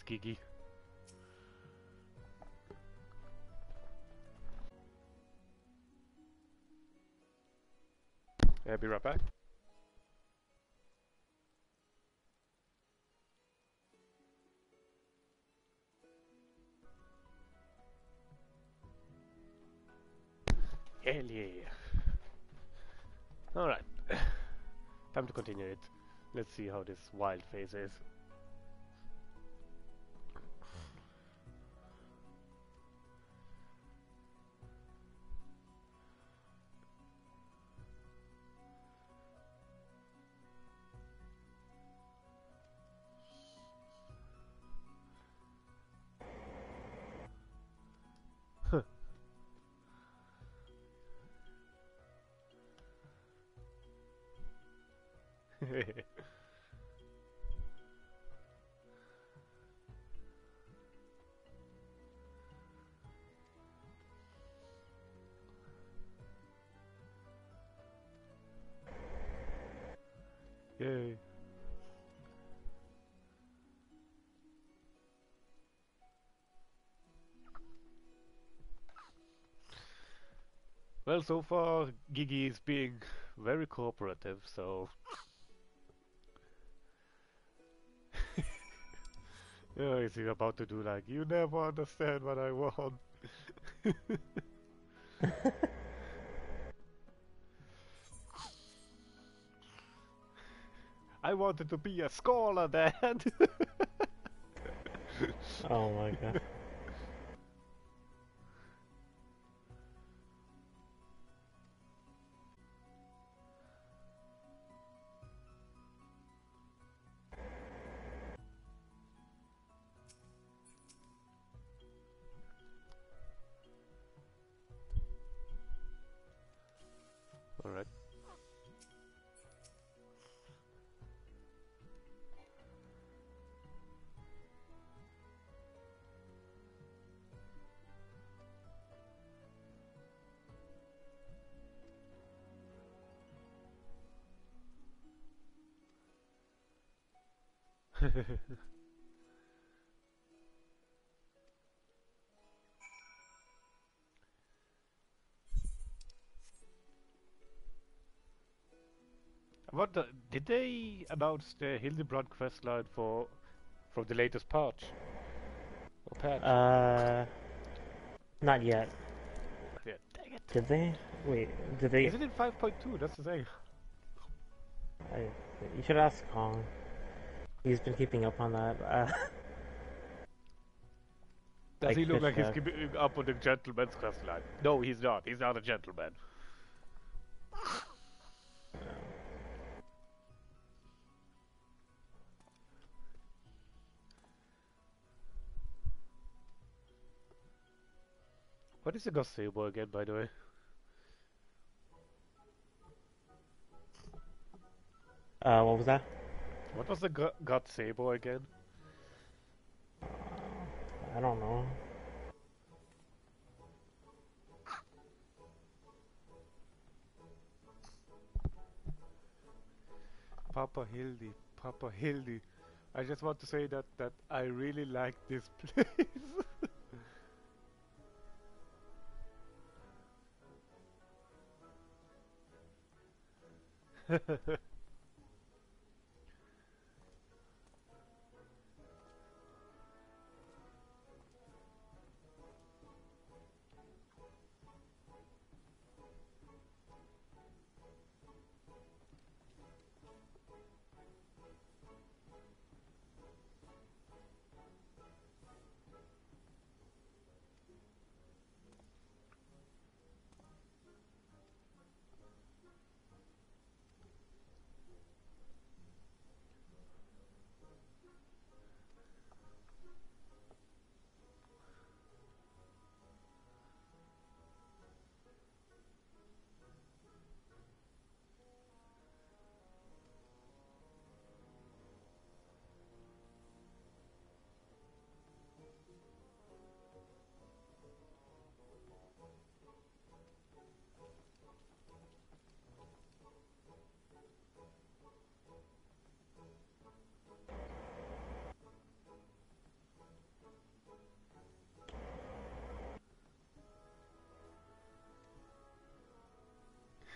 Gigi. I'll be right back. Hell yeah. Alright. Time to continue it. Let's see how this wild phase is. Yay. Well, so far Gigi is being very cooperative, so is he about to do like, you never understand what I want? I wanted to be a scholar, Dad! Oh my god. Alright. Did they announce the Hildebrand quest line from the latest patch? Or patch? Not yet. Yeah, dang it. Did they? Wait, did they? Is it in 5.2? That's the thing. You should ask Kong. He's been keeping up on that. Does he look like he's Fishback. keeping up on the gentleman's quest line? No, he's not. He's not a gentleman. What is a gazebo again, by the way? What was that? What was the gazebo again? I don't know. Papa Hildy, Papa Hildy. I just want to say that I really like this place.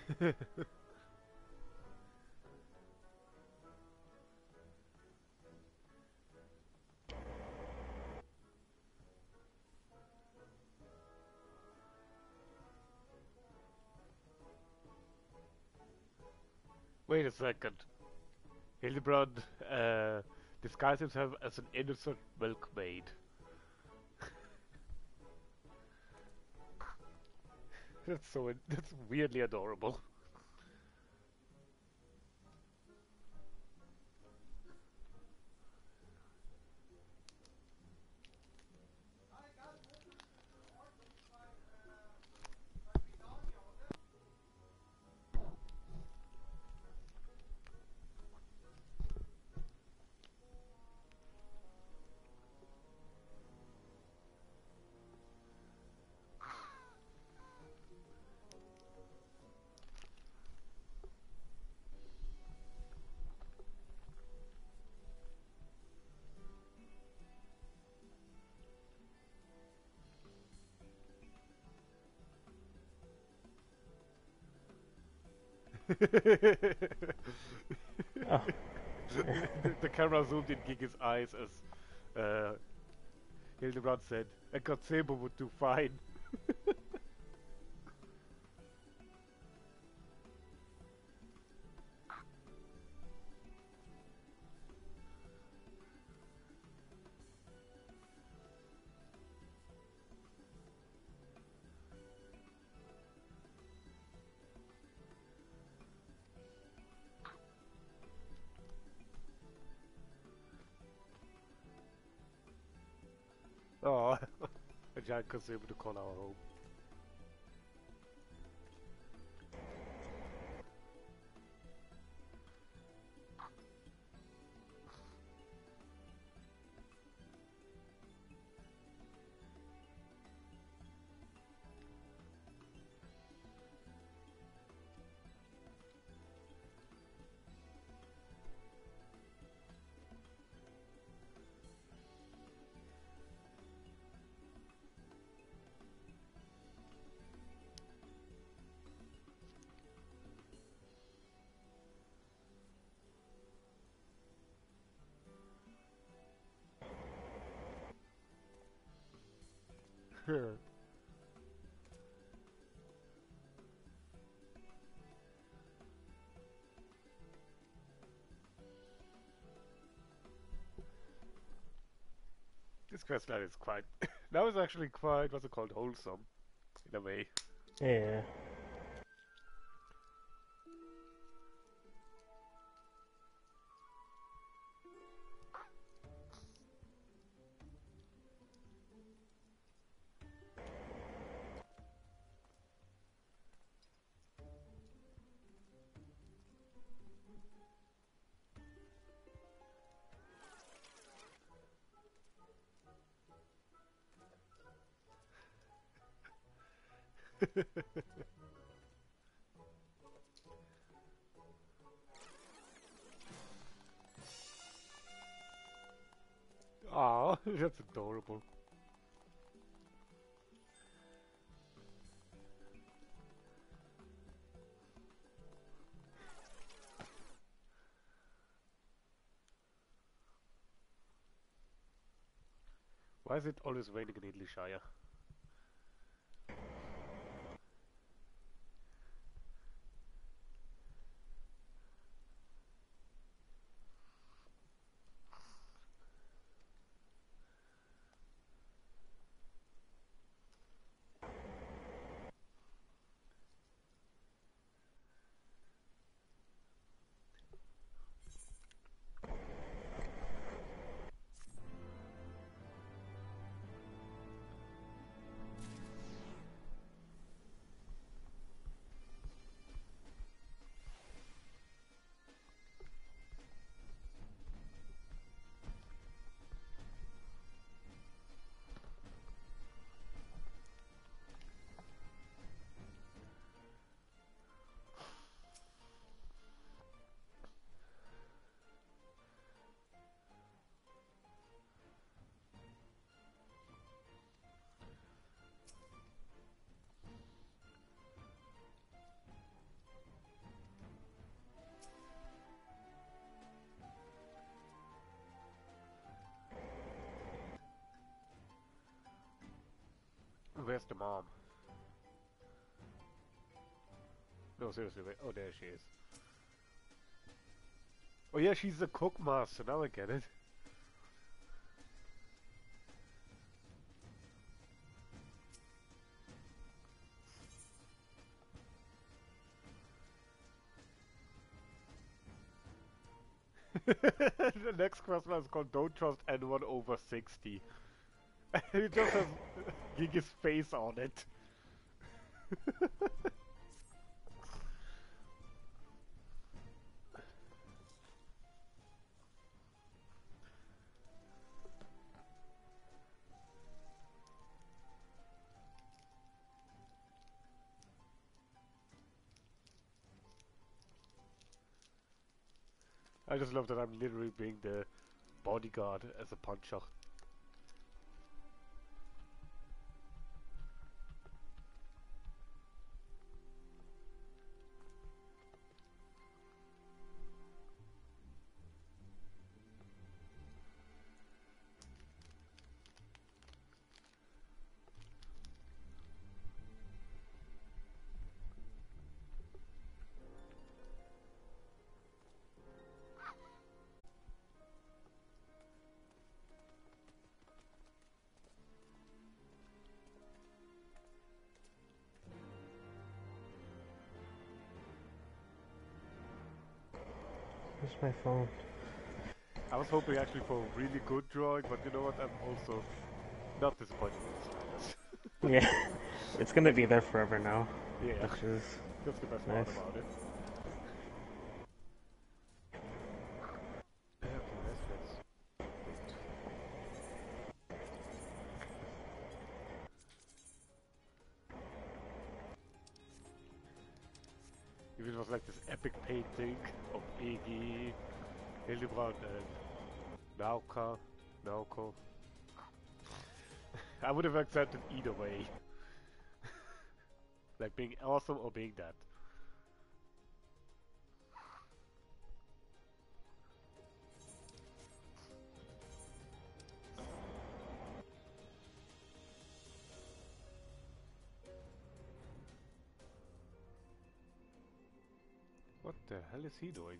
Wait a second. Hildebrand disguised himself as an innocent milkmaid. That's weirdly adorable. Oh. The camera zoomed in Gigi's eyes as Hildebrand said, "A God Saber would do fine." Oh, a giant God Saber to call our home. This questline is quite. That was actually quite, what's it called, wholesome, in a way. Yeah. Aw, that's adorable. Why is it always raining in Idlishire? where's the mom? No, seriously, wait. Oh, there she is. Oh yeah, she's the cook master, now I get it. The next question is called Don't Trust Anyone Over 60. It just has Gigi's face on it. I just love that I'm literally being the bodyguard as a puncher. Where's my phone? I was hoping actually for a really good drawing, but you know what, I'm also not disappointed with the sliders. Yeah, it's gonna be there forever now. Yeah, Which is that's the best nice. part about it. Okay, let's wait. If it was like this epic painting of Iggy, Hildebrand, and Naoko, I would have accepted either way. Like being awesome or being that. What the hell is he doing?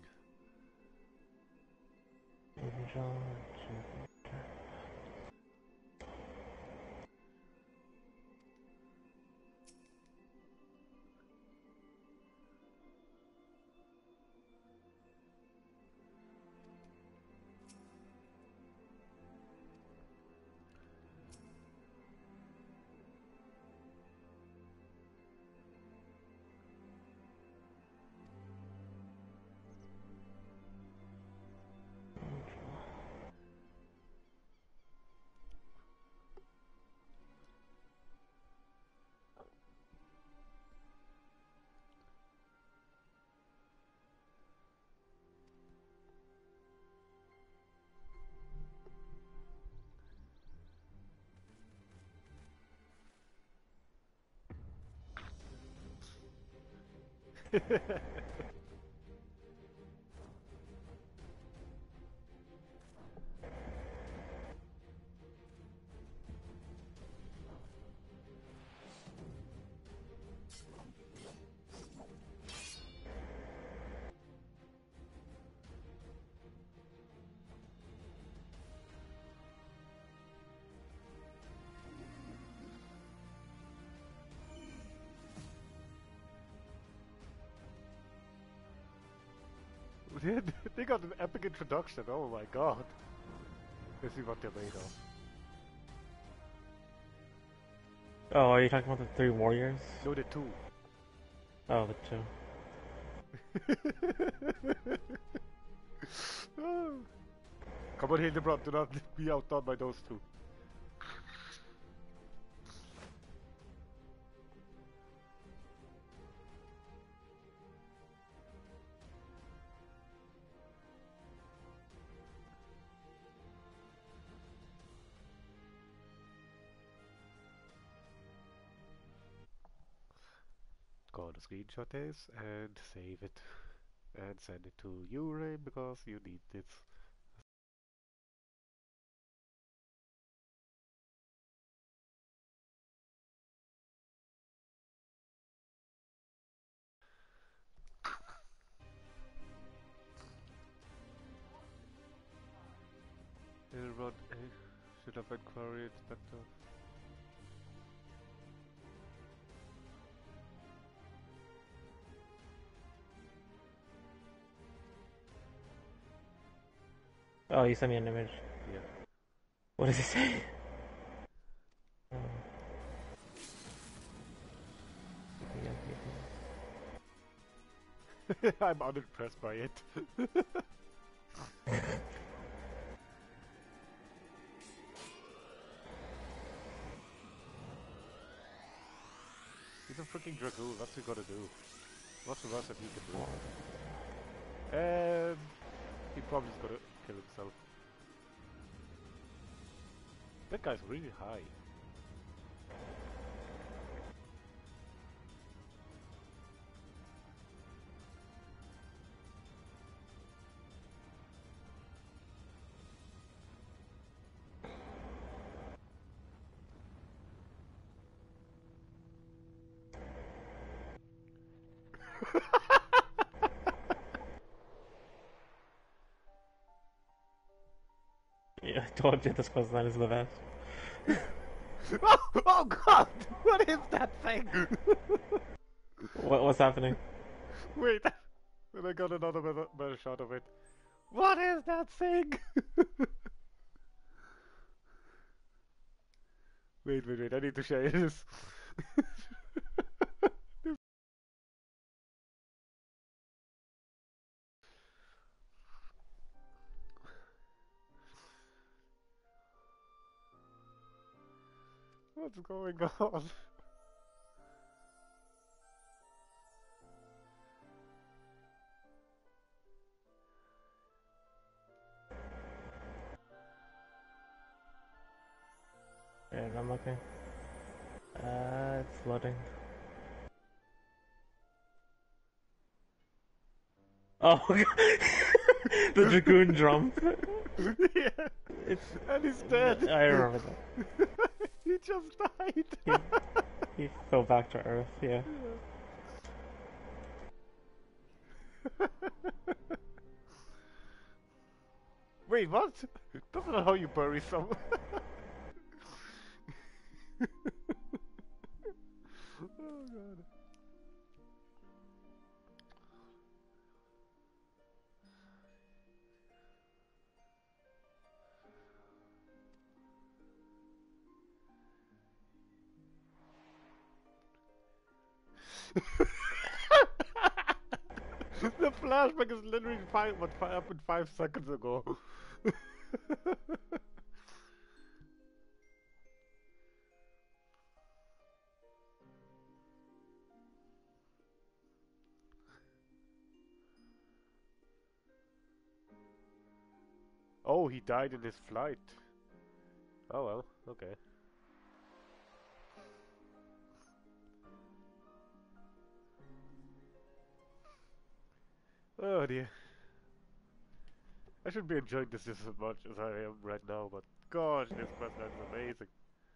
They got an epic introduction, oh my god. Let's see what they're made of. Oh, are you talking about the 3 warriors? No, the two. Oh, the 2. Come on, Hildebrand, do not be outdone by those two. Go to screenshot this and save it. And send it to Ure because you need this. Hildebrand should have inquiry inspector. Oh, you sent me an image. Yeah. What does it say? I'm unimpressed by it. He's a freaking dragoon, what's he gotta do? What's the worst that he can do? He probably is gonna kill himself. That guy's really high. Yeah, I told you this questline is the best. Oh god! What is that thing? What's happening? Wait, and I got another better shot of it. What is that thing? Wait, I need to show you this. What's going on? Yeah, I'm okay. It's loading. Oh, the dragoon drum. Yeah, and he's dead. I remember that. He just died. He fell back to Earth. Yeah. Wait, what? That's not how you bury someone. Oh god. The flashback is literally what happened 5 seconds ago. Oh, he died in his flight. Oh well, okay. Oh dear. I should be enjoying this just as much as I am right now, but gosh, this questline is amazing.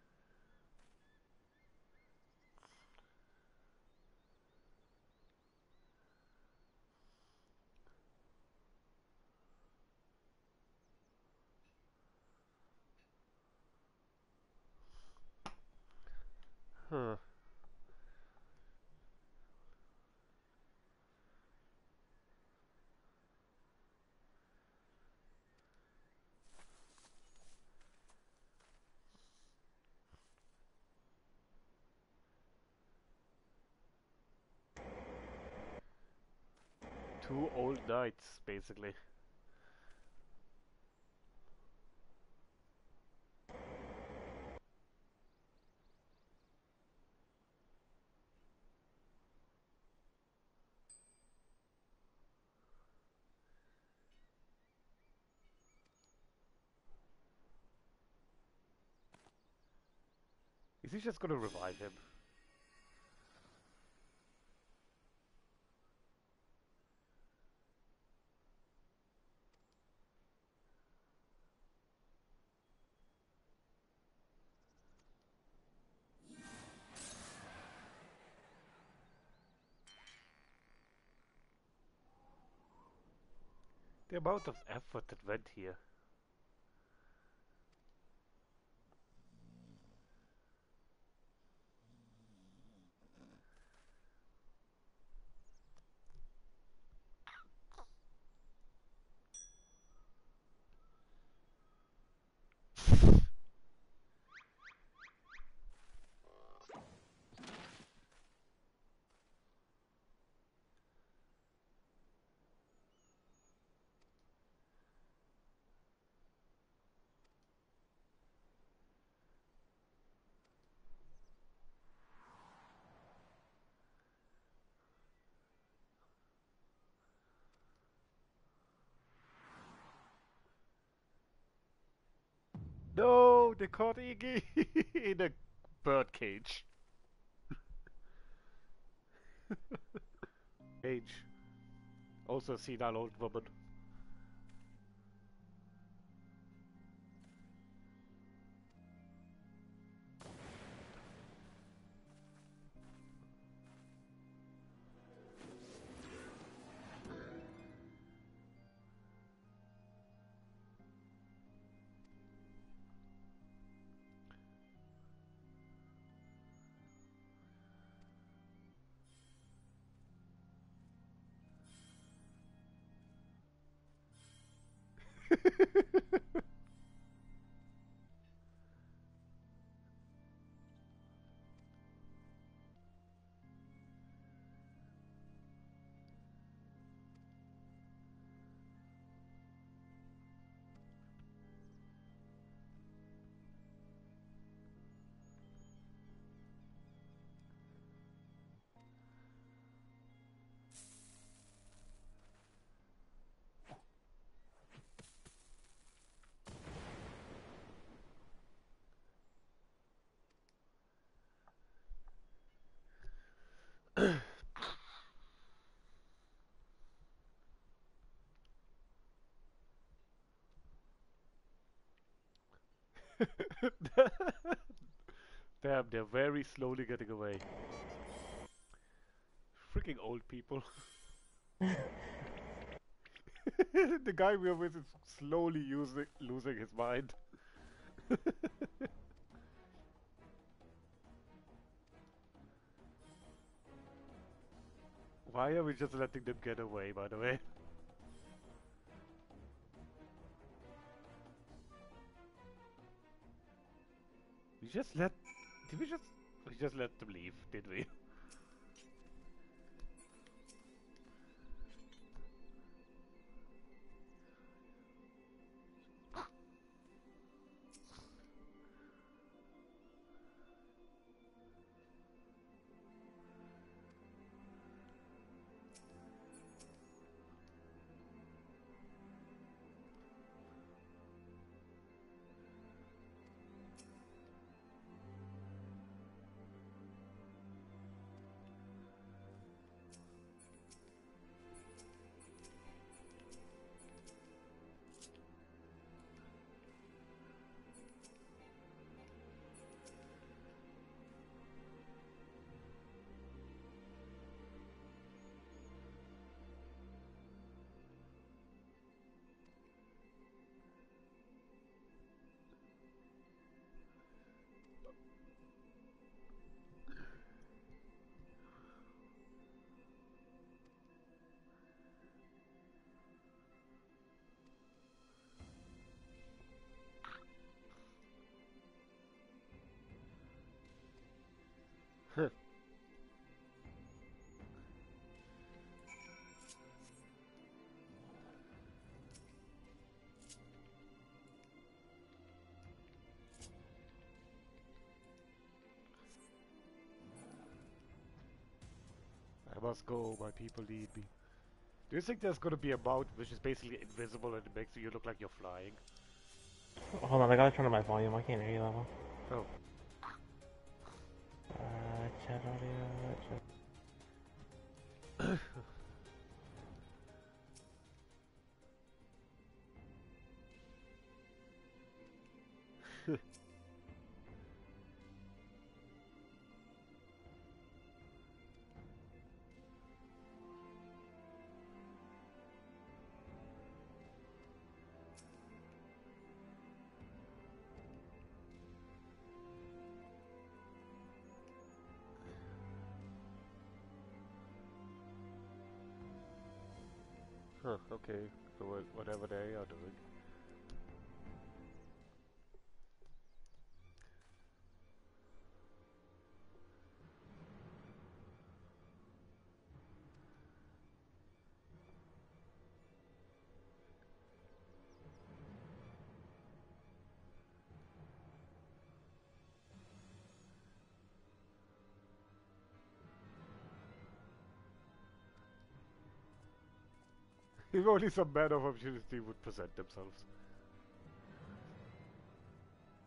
Huh. Two old knights, basically. Is he just gonna revive him? The amount of effort that went here. No, they caught Iggy in a bird cage. Cage. Also a senile old woman. Damn, they're very slowly getting away. Freaking old people. The guy we're with is slowly losing his mind. Why are we just letting them get away, by the way? We just let... Did we just... We just let them leave, did we? I must go, my people need me. Do you think there's gonna be a mount which is basically invisible and it makes you look like you're flying? Hold on, I gotta turn on my volume. I can't hear you that well. Oh. Chat audio. Chat. Huh, okay. So whatever they are doing. If only some man of opportunity would present themselves.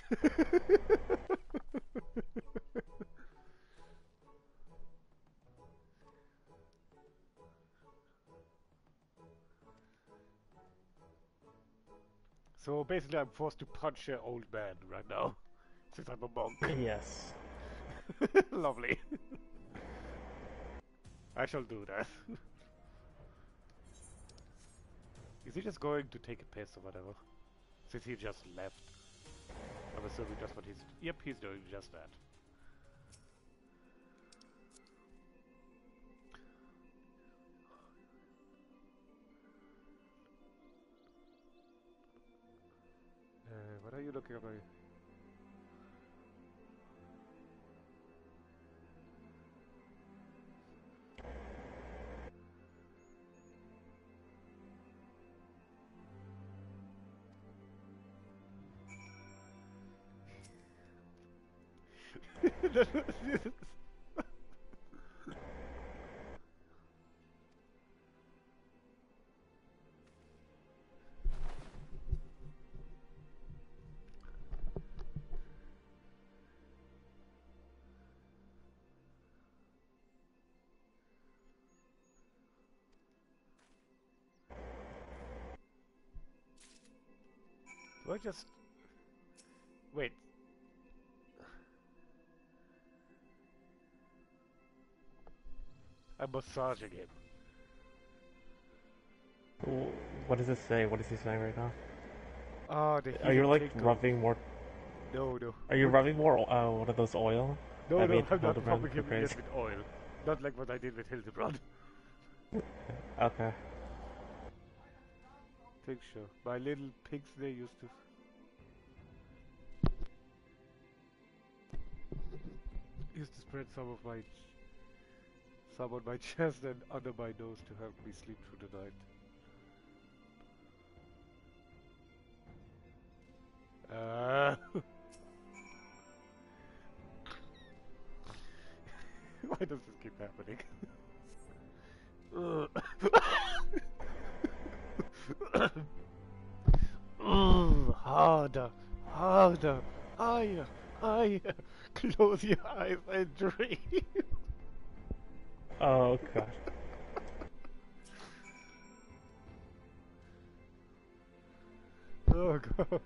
So basically, I'm forced to punch an old man right now, since I'm a monk. Yes. Lovely. I shall do that. Is he just going to take a piss or whatever? Since he just left. I'm assuming that's what he's... Yep, he's doing just that. What are you looking at? Do I just... Wait. I'm massaging him. What does it say? What is he saying right now? Ah, the Are you like tinkle. rubbing more? No, no. Are you rubbing more? What are those oil? No, I no, made I'm not Hildebrand pumping go him yet crazy. with oil. Not like what I did with Hildebrand. Okay. Tincture. My little pigs, they used to... Used to spread some on my chest and under my nose to help me sleep through the night. Why does this keep happening? Harder, harder, higher, higher. Close your eyes and dream. Oh gosh. Oh god.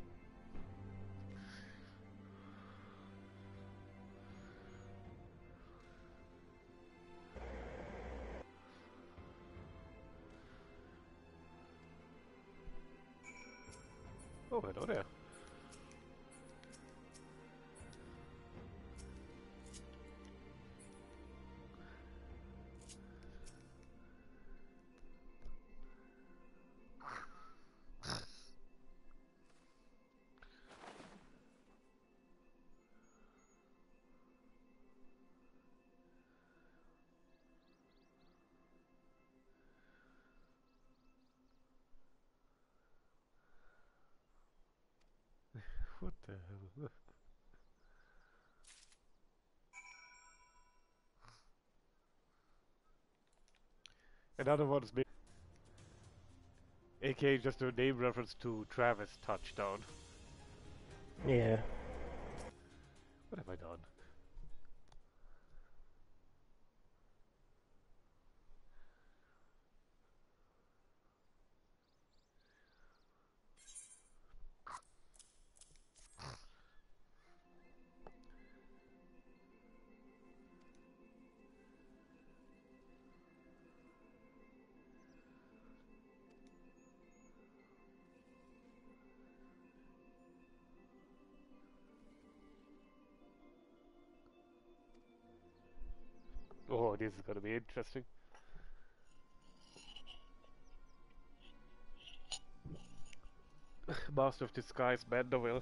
Oh, hello there. What the hell? Another one's big. AKA just a name reference to Travis Touchdown. Yeah. What have I done? Oh, this is gonna be interesting. Master of Disguise, Mandeville.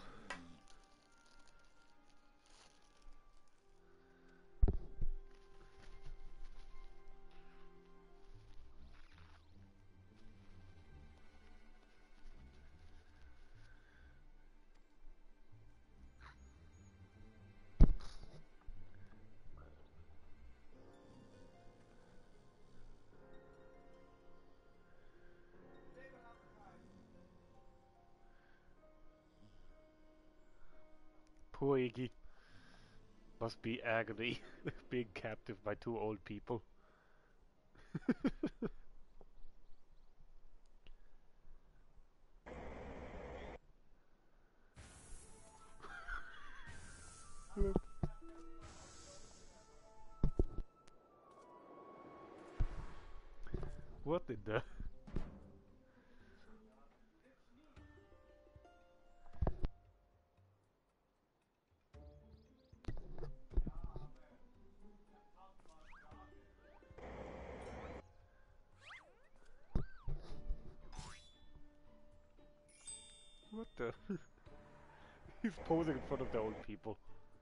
Poor Iggy. Must be agony being captive by two old people. What in the... What the... He's posing in front of the old people.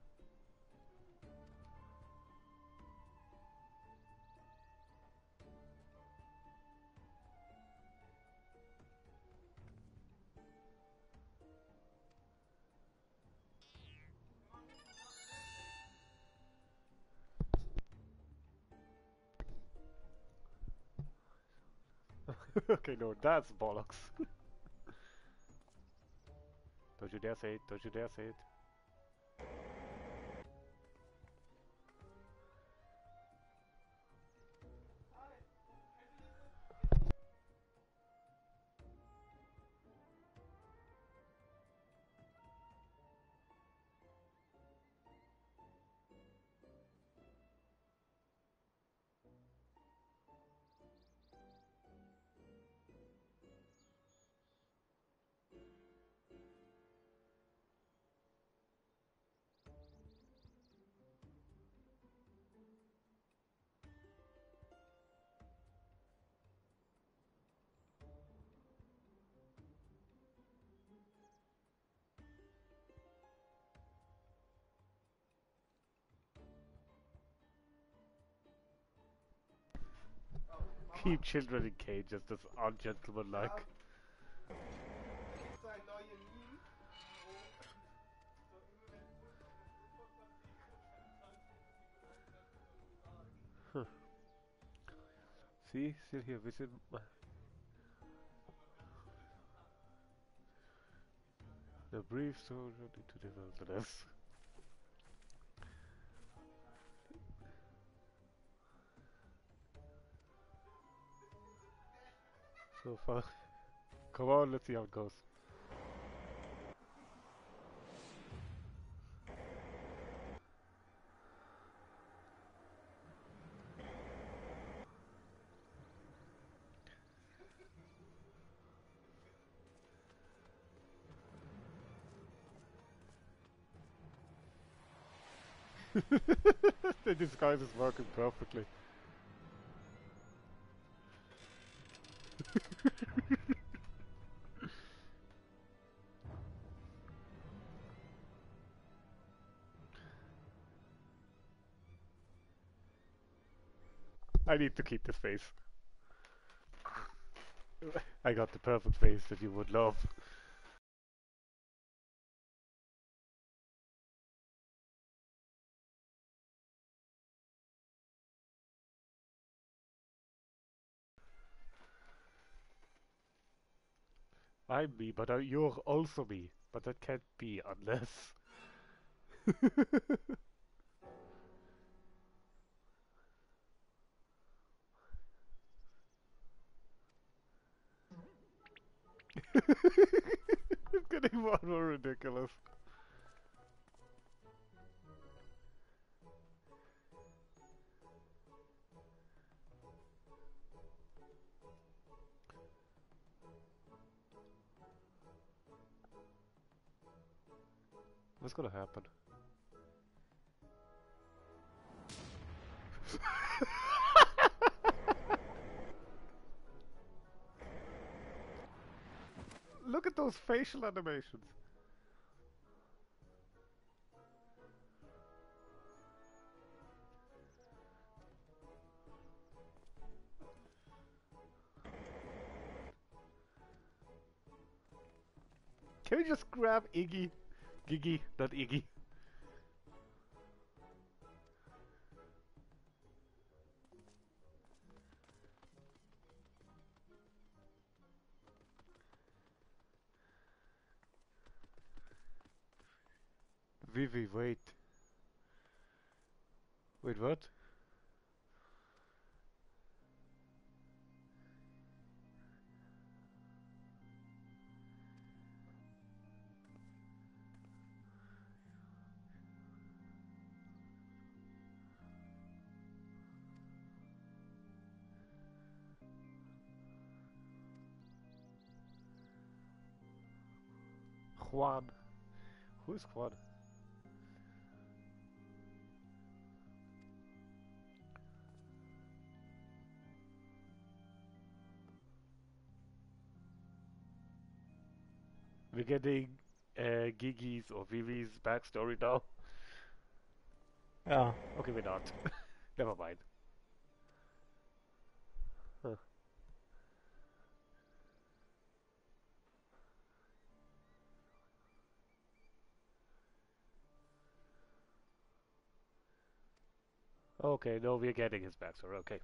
Okay, no, that's bollocks. Don't you dare say it, don't you dare say it. Keep children in cages, that's ungentlemanlike. Huh. See, still here, visit the brief soldier to develop the nest. So far. Come on, let's see how it goes. The disguise is working perfectly. I need to keep this face. I got the perfect face that you would love. I'm me, but you're also me. But that can't be unless... It's getting more and more ridiculous. What's gonna happen? Look at those facial animations. Can we just grab Iggy? Giggy, not Iggy. Vivi, wait. Wait, what? Juan. Who is Juan? We're getting Gigi's or Vivi's backstory now. Oh, Okay, we're not. Never mind. Huh. Okay, no, we're getting his backstory. Okay.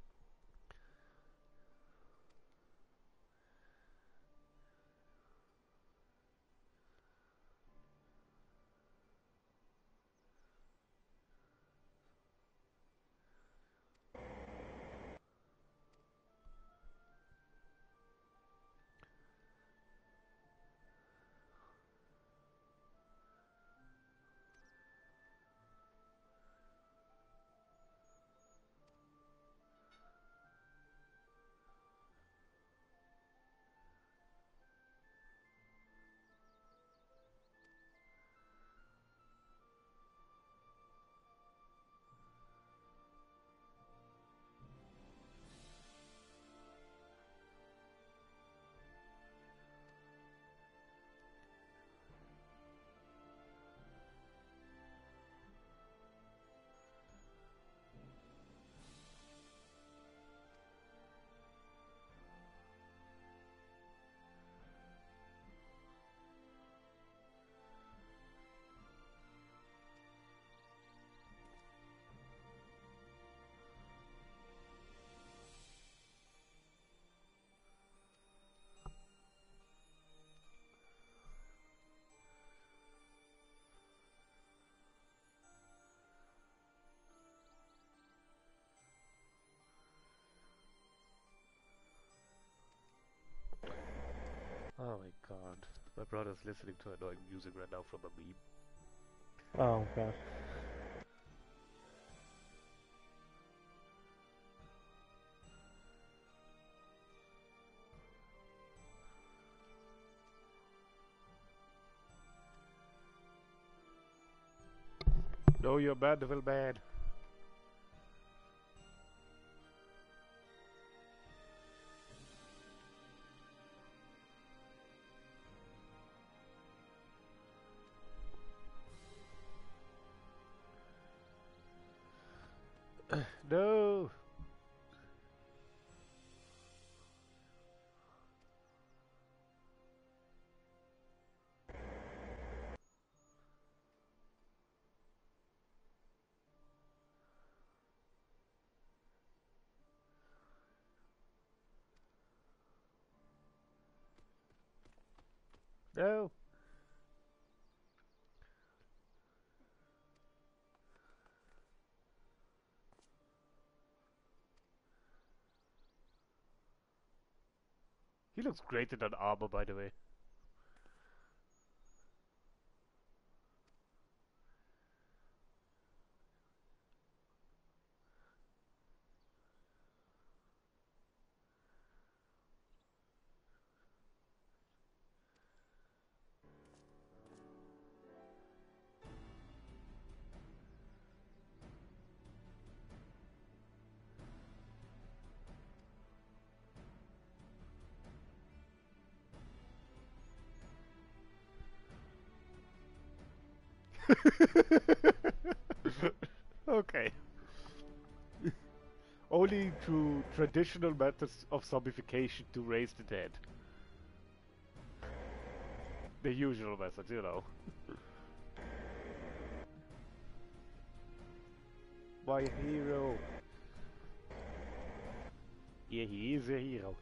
Oh my god. My brother's listening to annoying music right now from a meme. oh gosh. No, you're bad, devil man. No! No! He looks great in that armor, by the way. Okay. Only through traditional methods of zombification to raise the dead. The usual methods, you know. My hero. Yeah, he is a hero.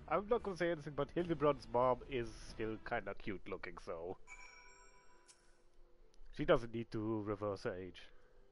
I'm not gonna say anything, but Hildebrand's mom is still kinda cute looking, so she doesn't need to reverse her age.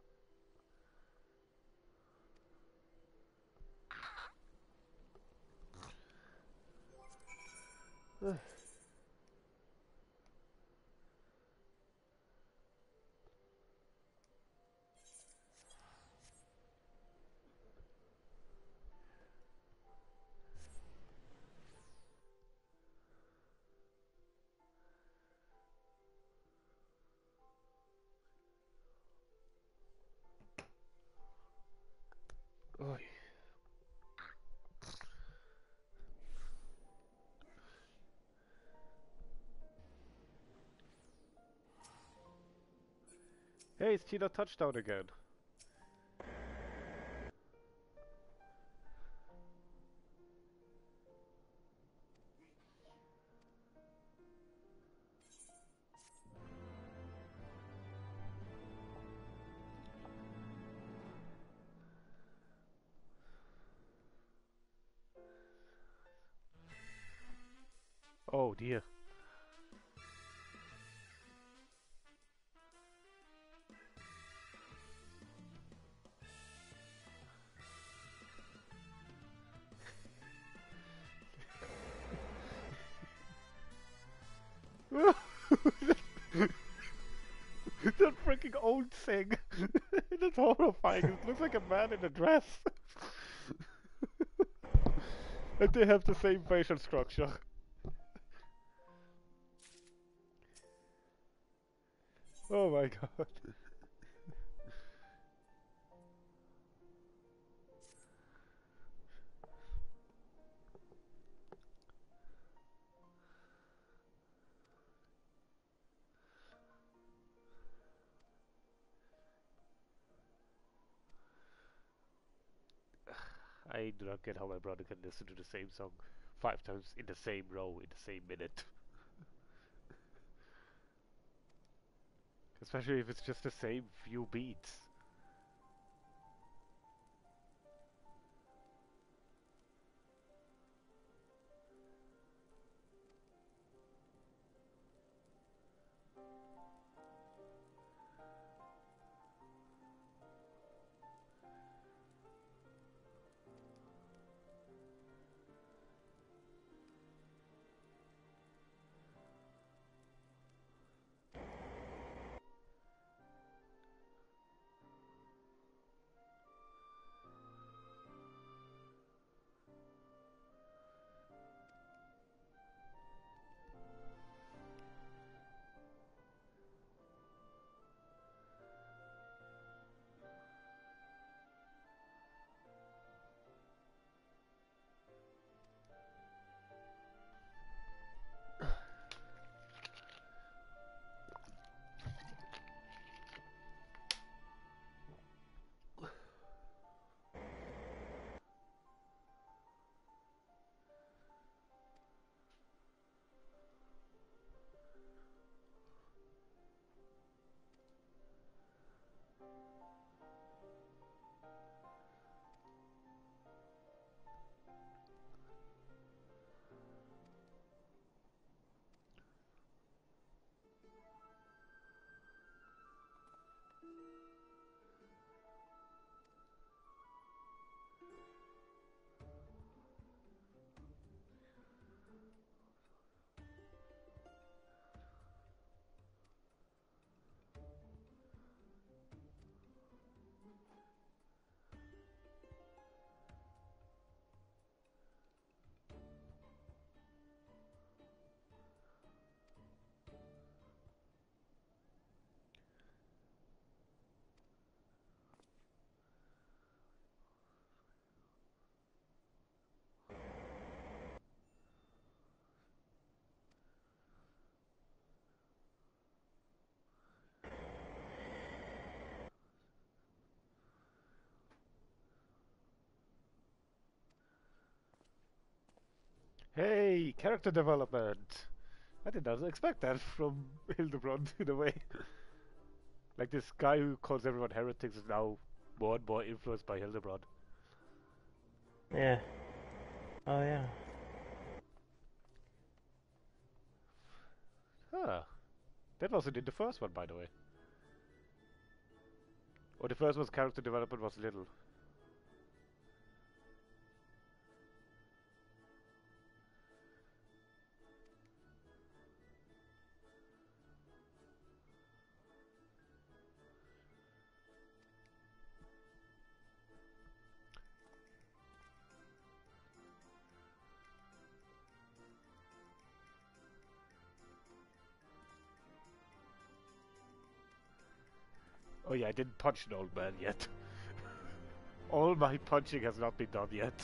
Oy. Hey, it's Tina touchdown again. Oh dear. That freaking old thing. That's horrifying. It looks like a man in a dress. And they have the same facial structure. Oh my god. I do not get how my brother can listen to the same song 5 times in the same row in the same minute. Especially if it's just the same few beats. Hey, character development! I did not expect that from Hildebrand in a way. Like this guy who calls everyone heretics is now more and more influenced by Hildebrand. Yeah. Oh yeah. Huh. That wasn't in the first one, by the way. Or the first one's character development was little. Oh yeah, I didn't punch an old man yet. All my punching has not been done yet.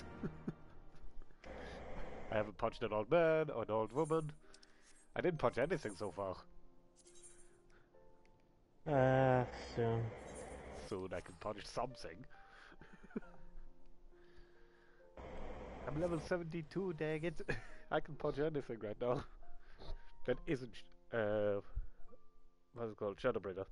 I haven't punched an old man or an old woman. I didn't punch anything so far. Soon. Soon I can punch something. I'm level 72, dang it. I can punch anything right now. That isn't, what's it called? Shadowbringer.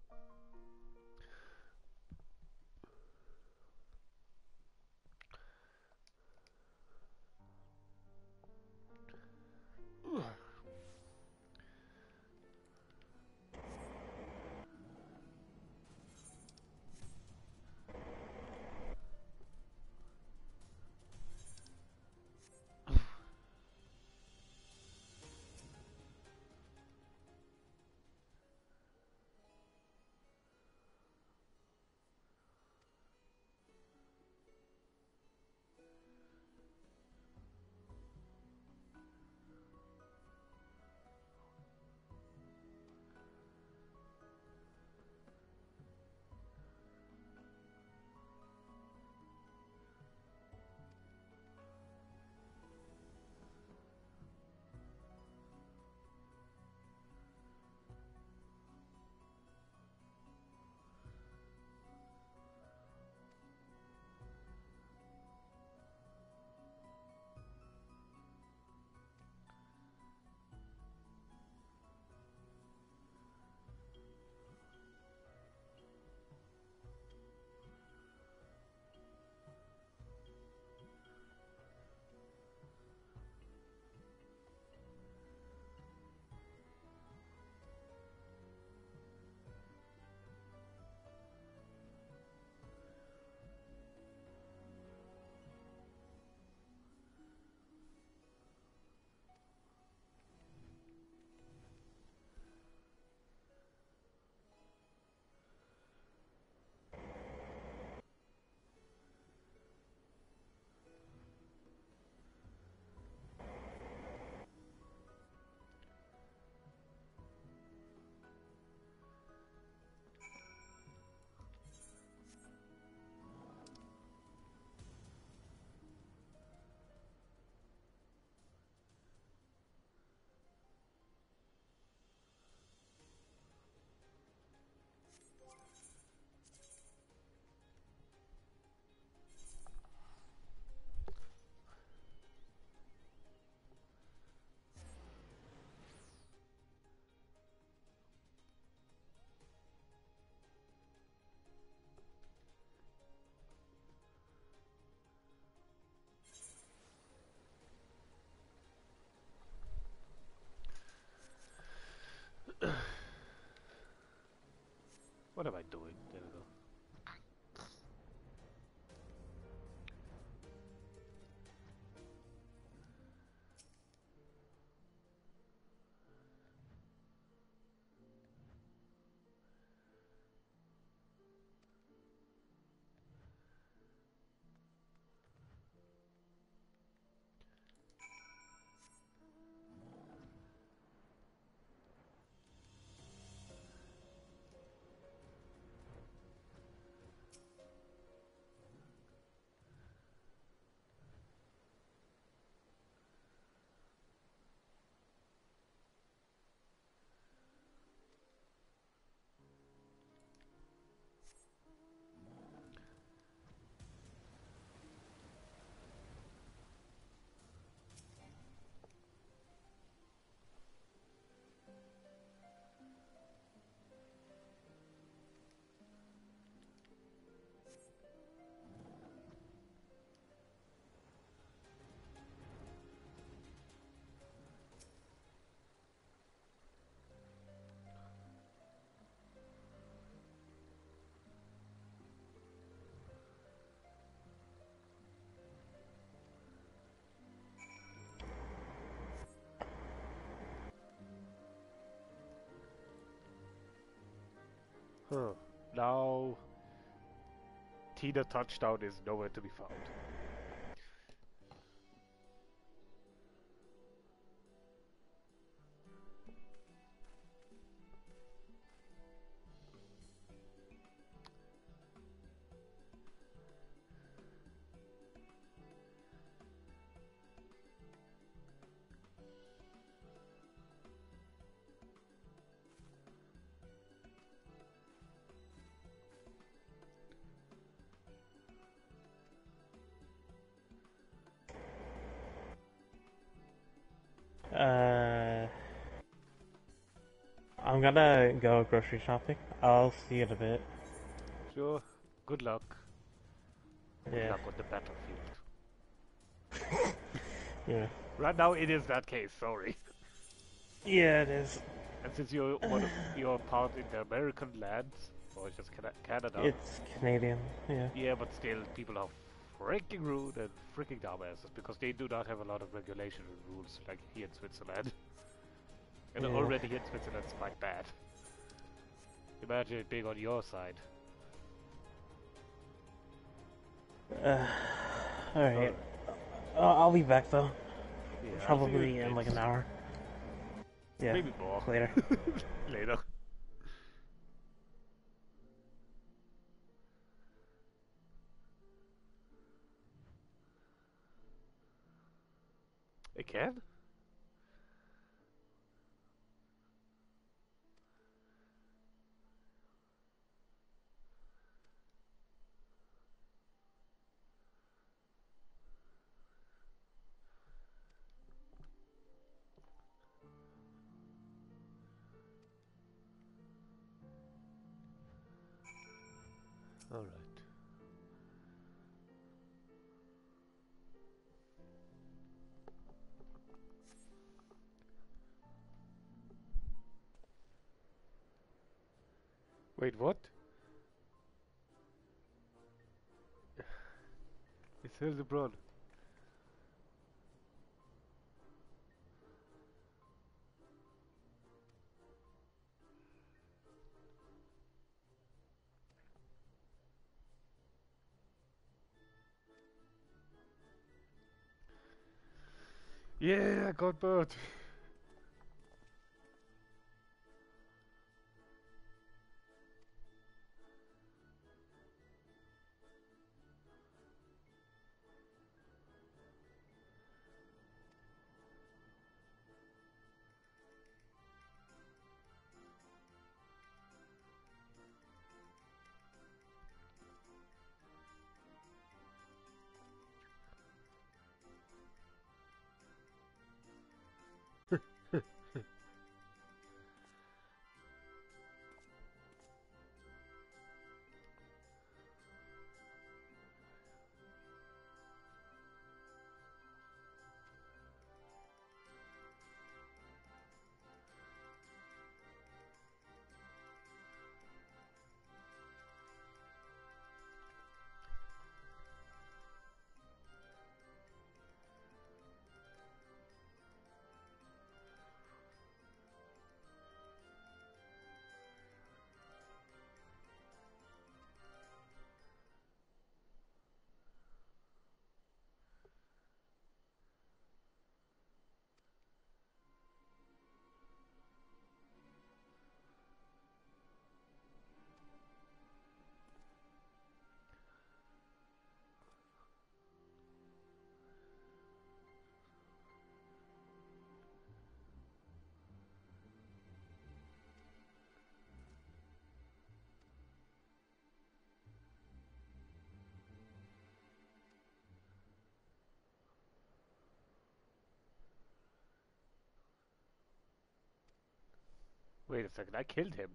What am I doing? There we go. Huh. Now, Tina Touchdown is nowhere to be found. Uh, I'm gonna go grocery shopping. I'll see you in a bit. Sure. Good luck. Good Yeah. luck on the battlefield. Yeah. Right now, it is that case. Sorry. Yeah, it is. And since you're part in the American lands, or just Canada, It's Canadian. Yeah. yeah, but still, people are freaking rude and freaking dumbasses because they do not have a lot of regulation and rules like here in Switzerland. And Yeah. already here in Switzerland, it's quite bad. Imagine it being on your side. Alright. Alright. I'll be back though. Yeah, I'll see you Probably in like bits. an hour. Yeah. Maybe more. Later. Later. Again? Alright. Wait, what? It's Hildebrand. Yeah, I got bird. Wait a second, I killed him.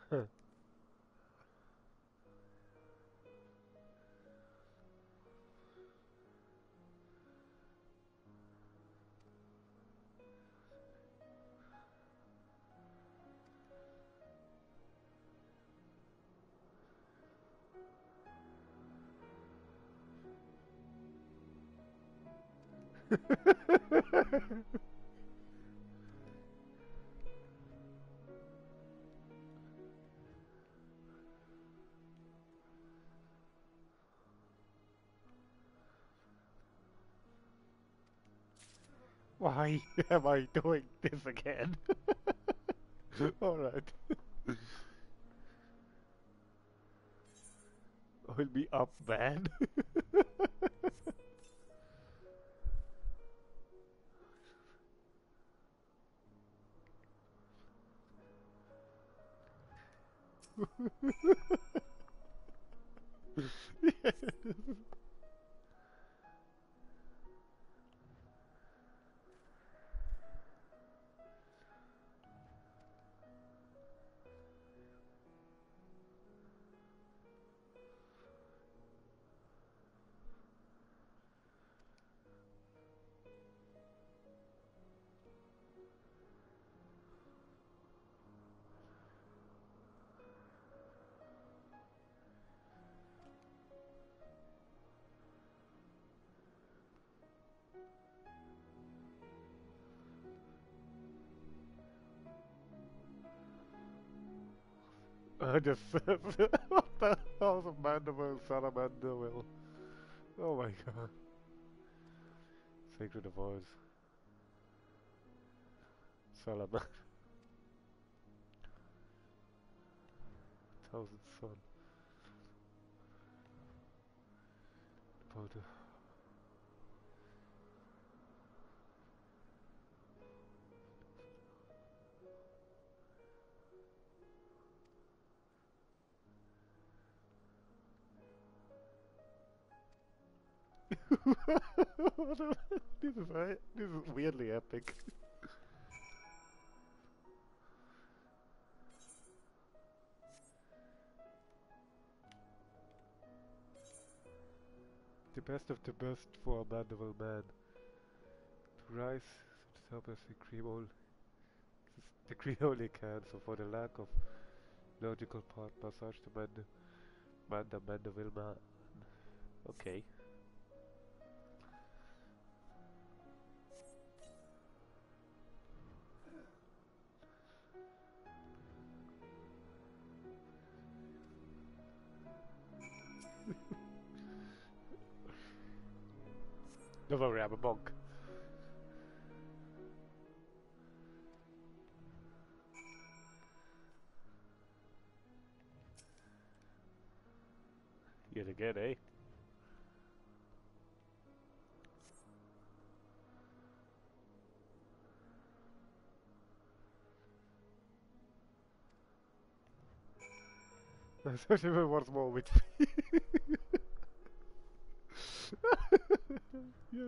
Why am I doing this again? Alright. I'll be up, man. Just what the hell's a mandible, salamander will? Oh my god. Sacred of Oz. Salamander. Thousand Sun. Powder. This is weirdly epic. The best of the best for a mandible man. To rise to the top as the cream only can, so for the lack of logical part, massage the mandible man. Okay. Don't worry, I'm a monk. Yet again, eh? Especially once more with me. Yes.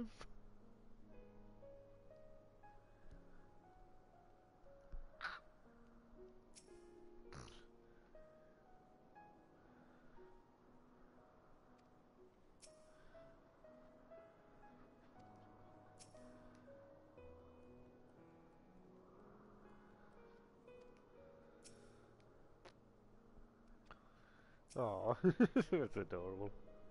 Oh, that's adorable.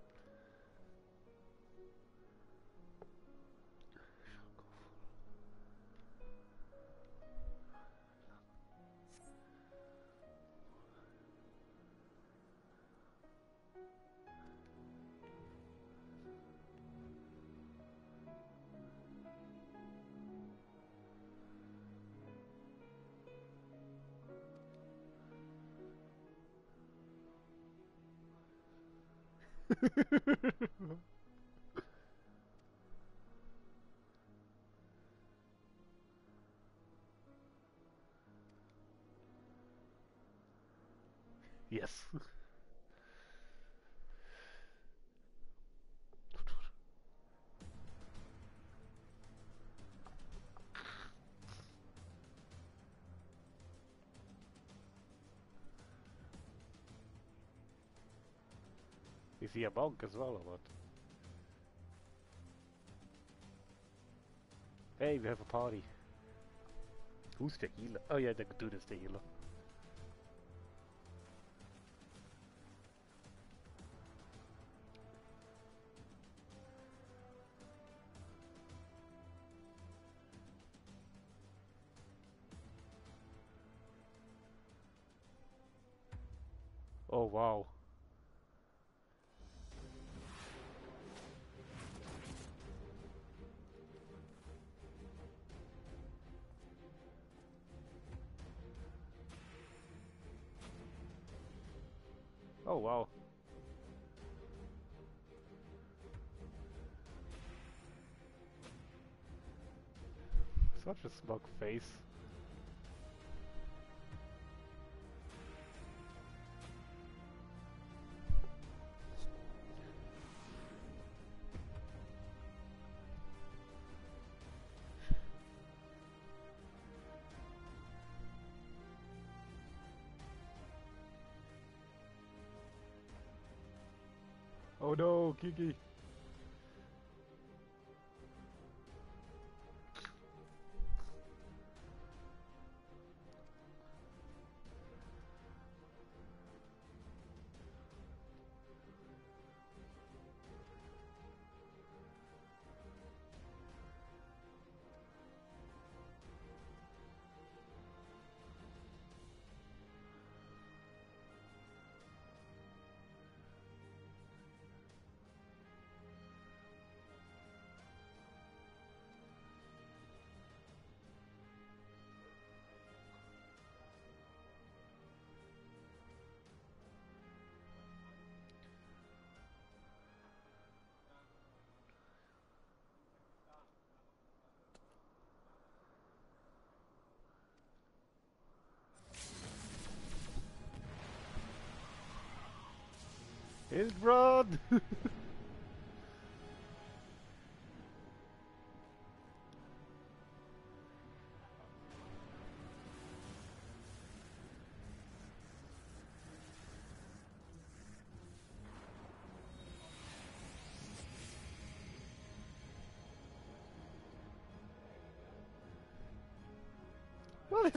Yes. Is he a monk as well, or what? Hey, we have a party. Who's the healer? Oh yeah, the dude is the healer. Oh wow. Oh wow. Such a smug face. Oh no, Kiki. Hildebrand! What?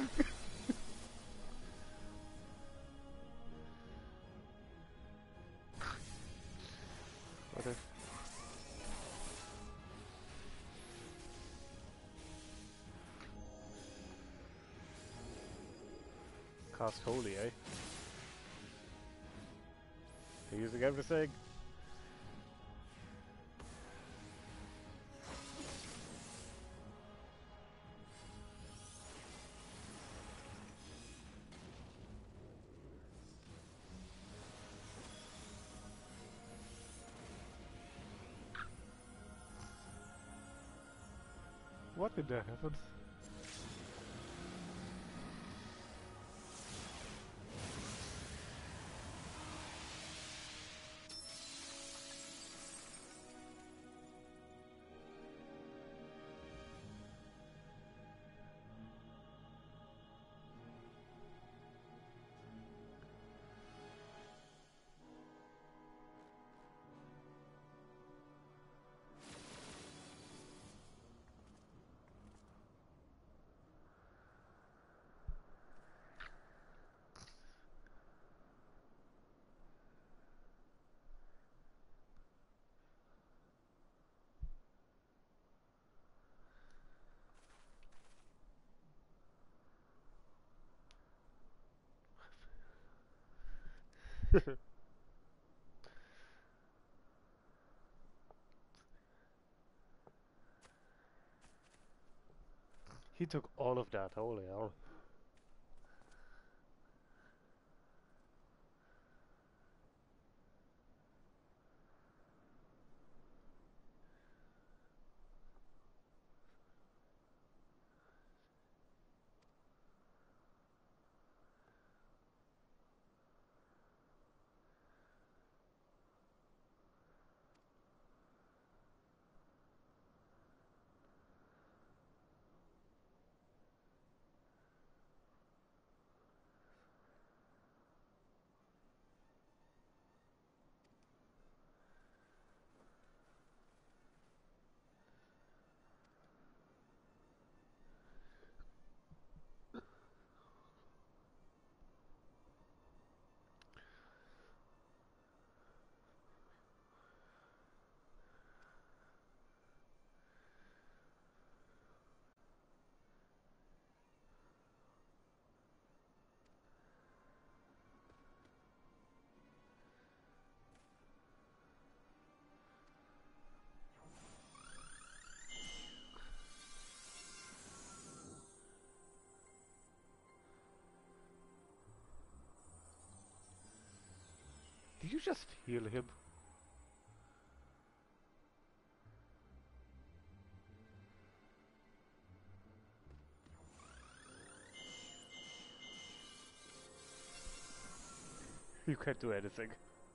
What if... Cast holy, eh? They're using everything. What in the heavens? He took all of that, holy hell. Did you just heal him? You can't do anything.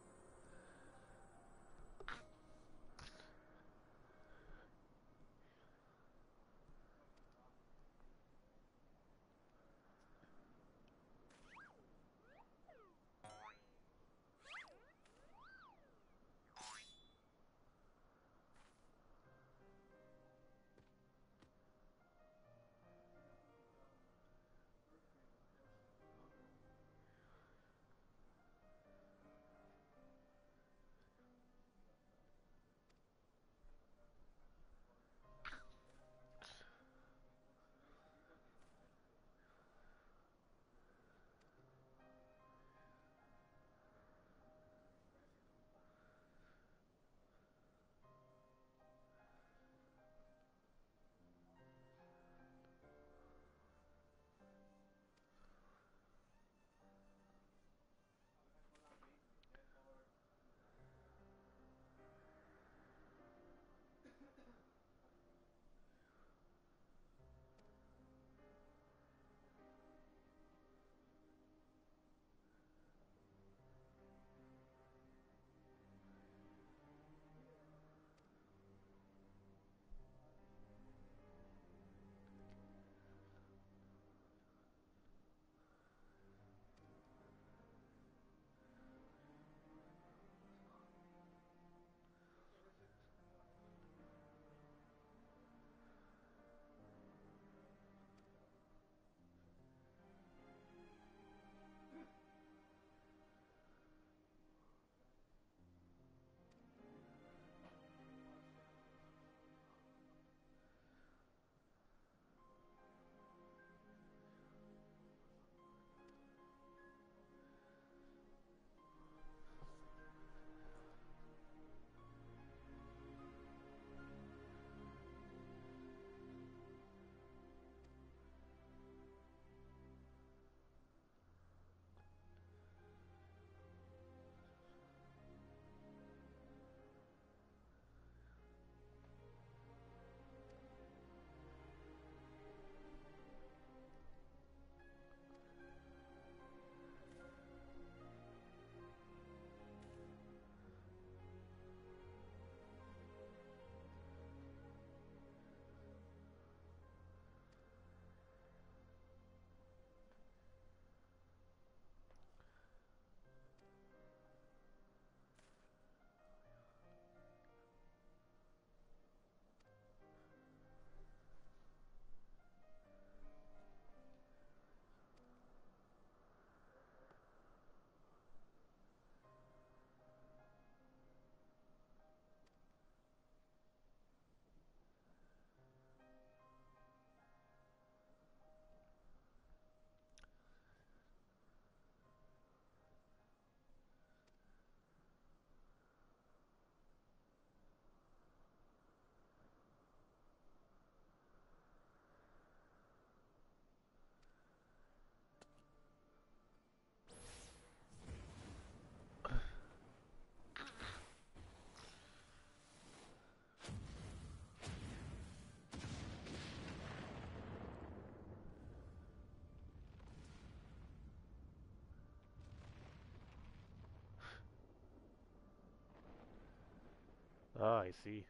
Ah, I see.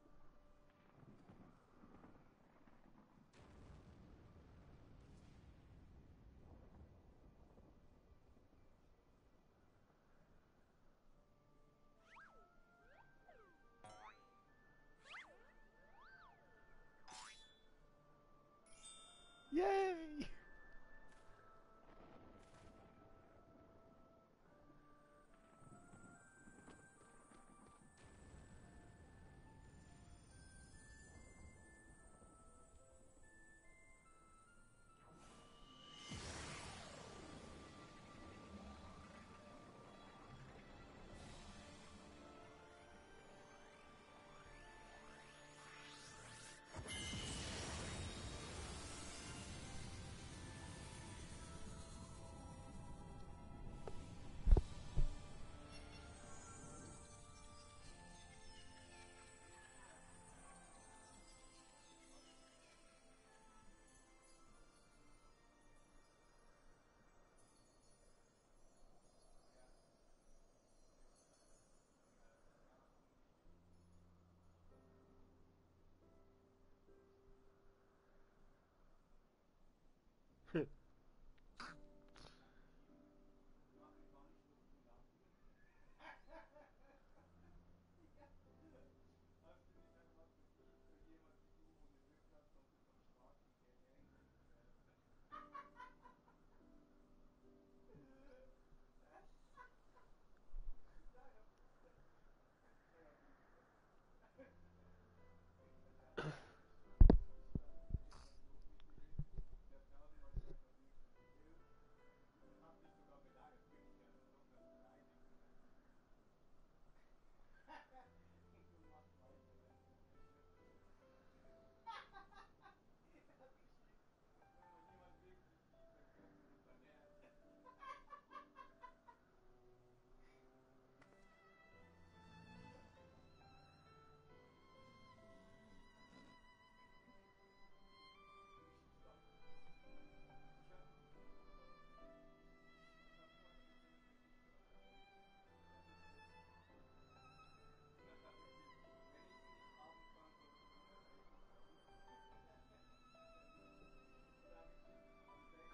Yay!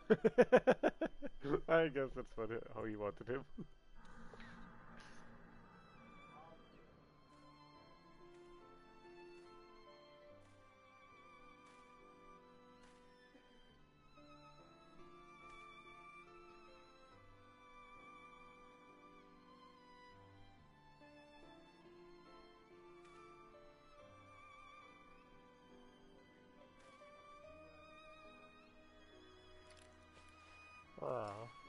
I guess that's what how he wanted him. Oh.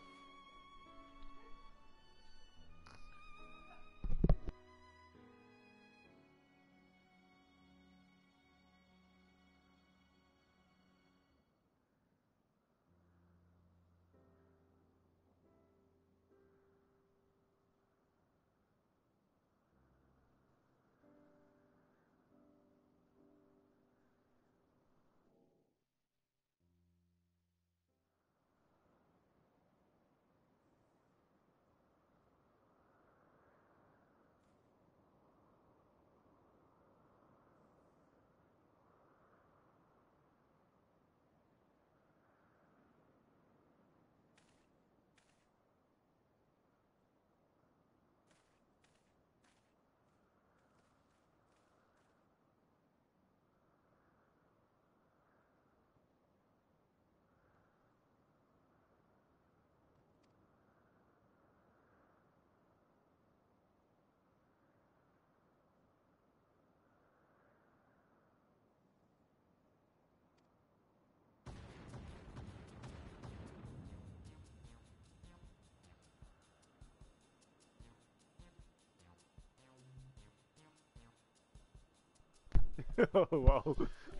Oh wow.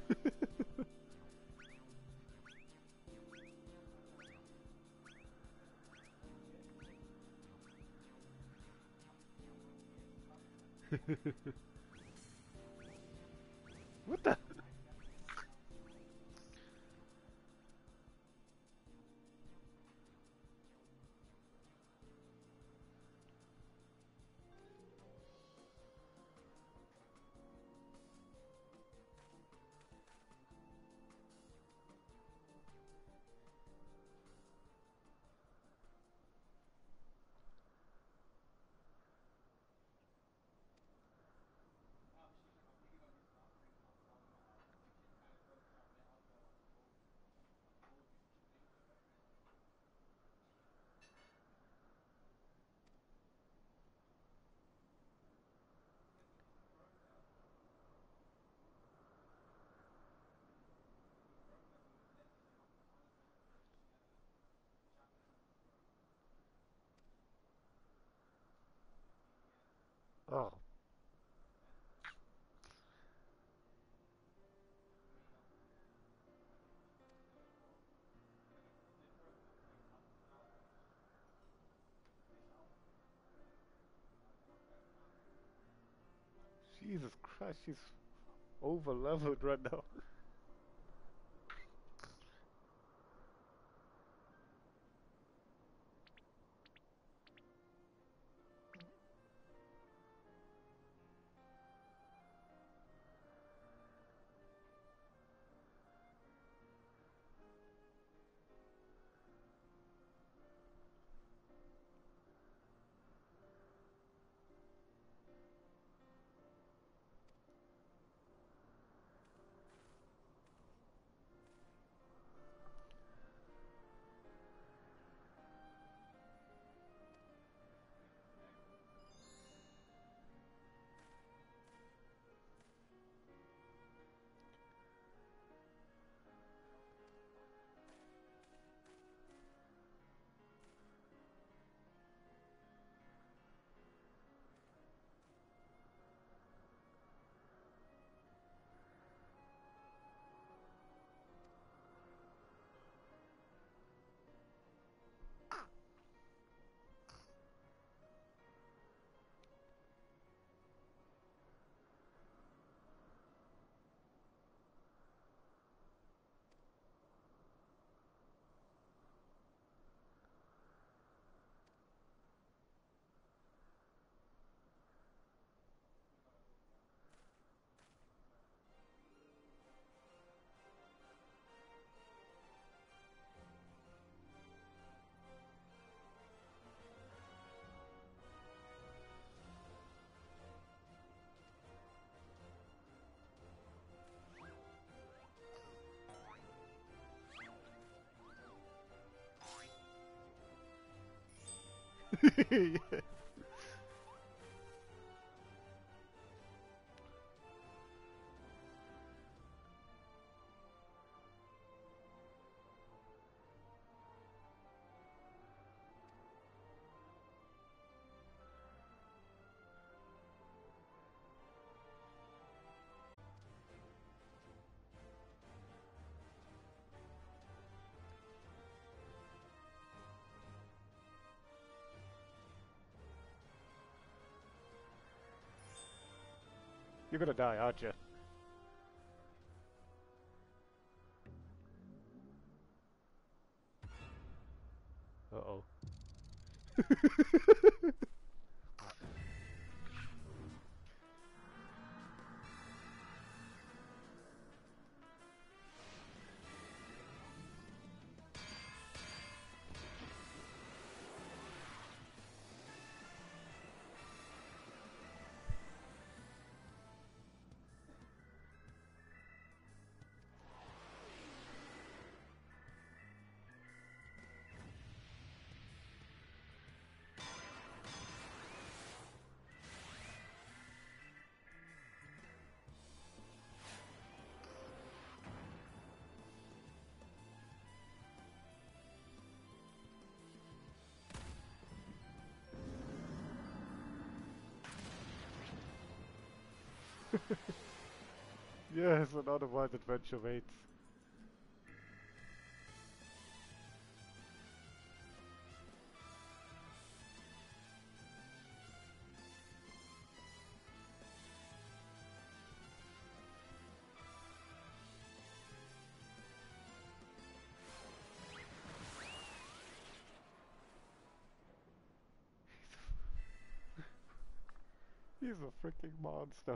What the? Oh. Jesus Christ, she's over leveled right now. Yeah. You're gonna die, aren't you? Uh-oh. Yes, another Wild Adventure mates. He's a freaking monster.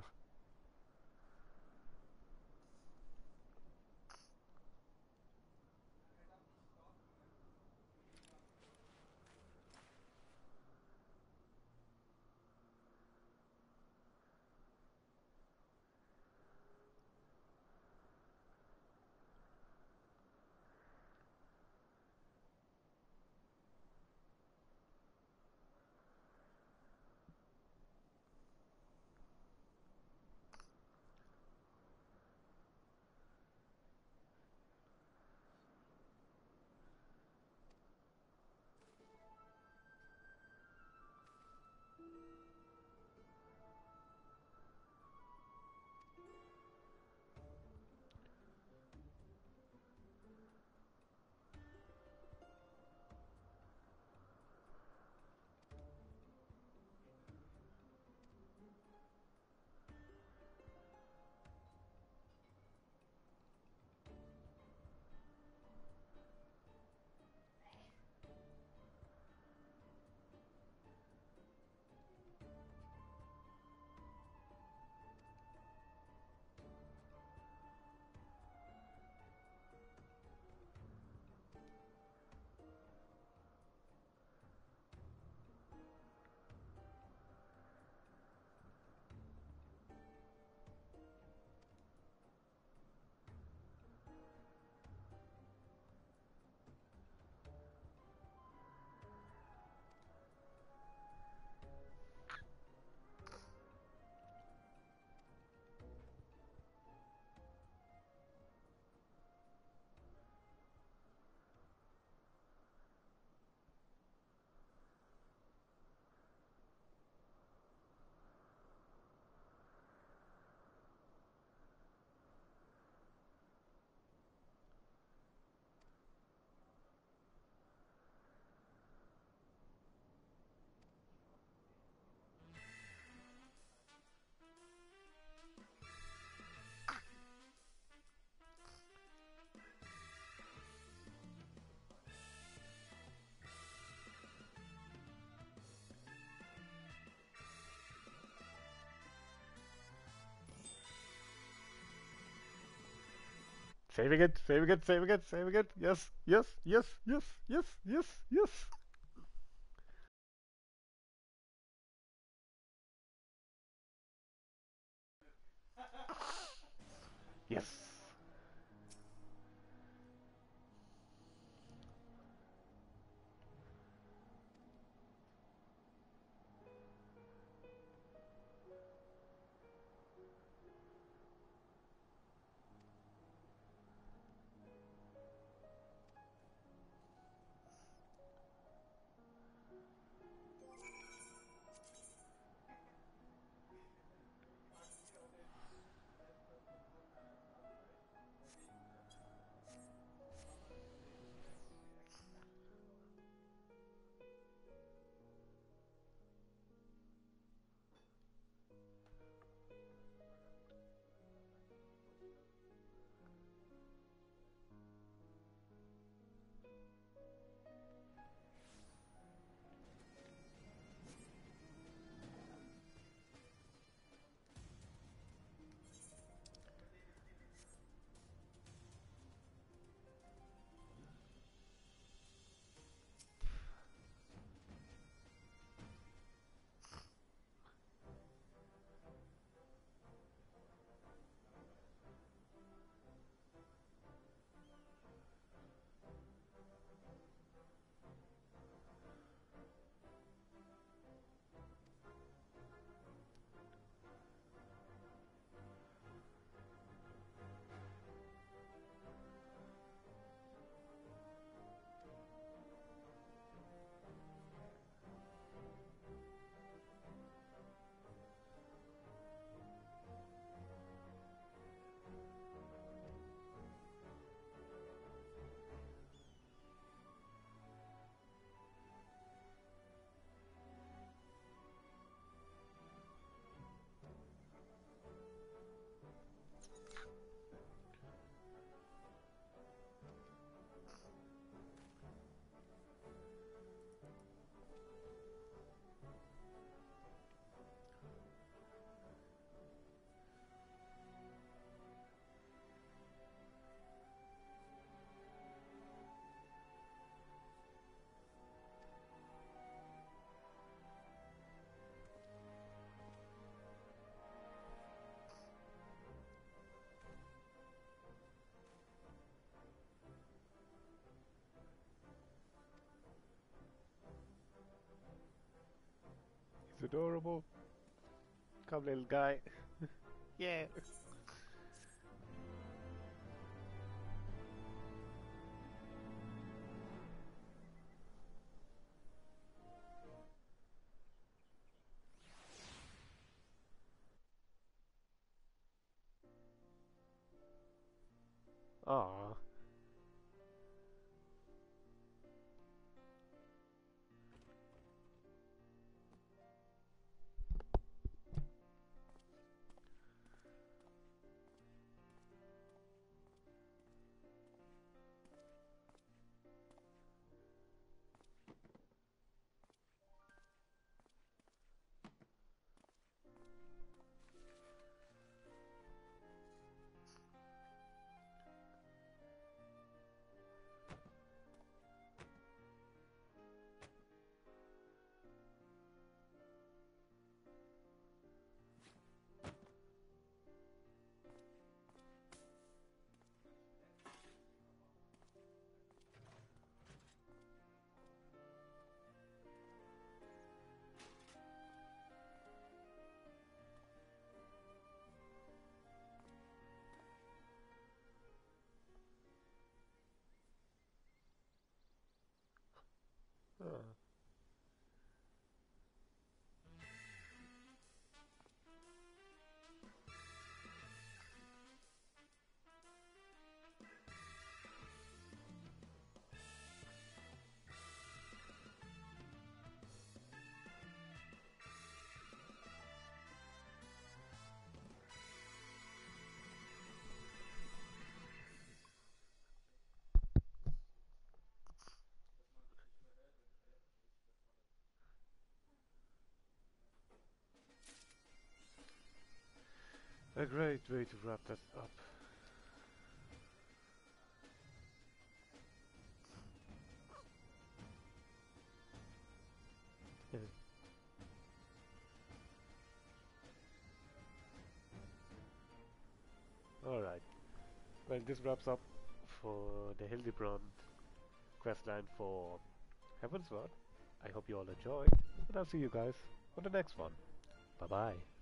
Saving it, saving it, saving it, saving it. Yes, yes, yes, yes, yes, yes, yes. Yes. adorable. Come, little guy. Yeah. Aw. Ah. A great way to wrap that up. Alright. Well, this wraps up for the Hildebrand questline for Heavensward. I hope you all enjoyed, and I'll see you guys on the next one. Bye bye.